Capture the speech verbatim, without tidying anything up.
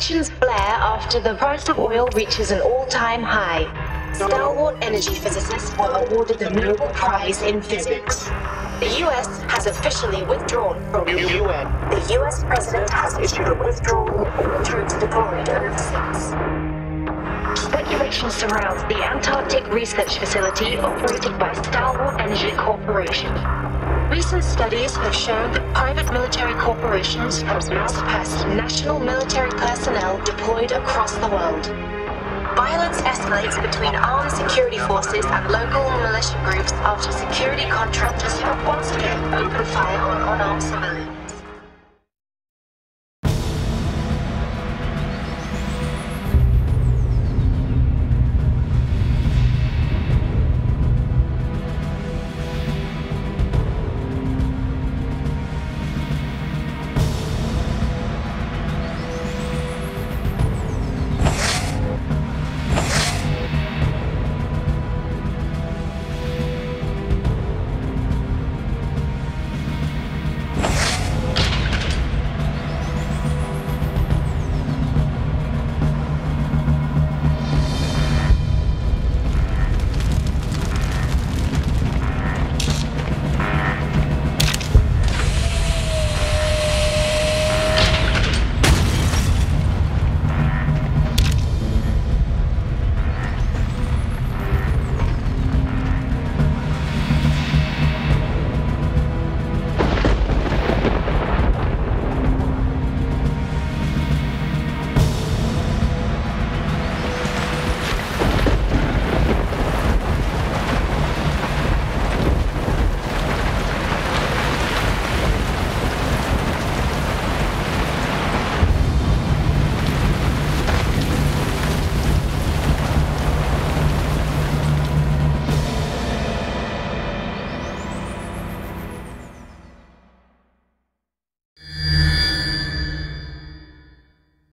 Tensions flare after the price of oil reaches an all-time high. Stalwart energy physicists were awarded the Nobel Prize in Physics. The U S has officially withdrawn from the U N. The U S President has issued a withdrawal order to deploy overseas. Speculation surrounds the Antarctic Research Facility operated by Stalwart Energy Corporation. Recent studies have shown that private military corporations have now surpassed national military personnel deployed across the world. Violence escalates between armed security forces and local militia groups after security contractors have once again opened fire on unarmed civilians.